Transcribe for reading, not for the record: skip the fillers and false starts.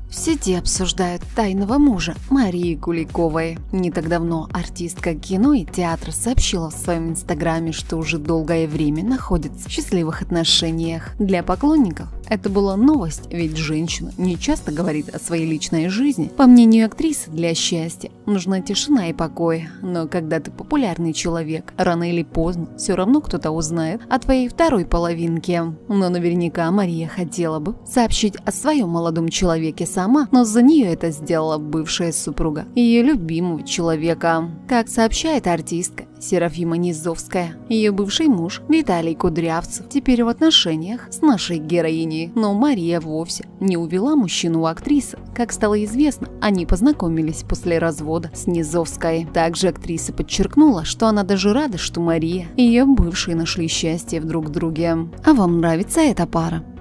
В сети обсуждают тайного мужа Марии Куликовой. Не так давно артистка кино и театра сообщила в своем инстаграме, что уже долгое время находится в счастливых отношениях. Для поклонников это была новость, ведь женщина не часто говорит о своей личной жизни. По мнению актрисы, для счастья нужна тишина и покой. Но когда ты популярный человек, рано или поздно все равно кто-то узнает о твоей второй половинке. Но наверняка Мария хотела бы сообщить о своем молодом человеке сама, но за нее это сделала бывшая супруга ее любимого человека. Как сообщает артистка Серафима Низовская, ее бывший муж Виталий Кудрявцев теперь в отношениях с нашей героиней, но Мария вовсе не увела мужчину у актрисы. Как стало известно, они познакомились после развода с Низовской. Также актриса подчеркнула, что она даже рада, что Мария и ее бывший нашли счастье в друг друге. А вам нравится эта пара?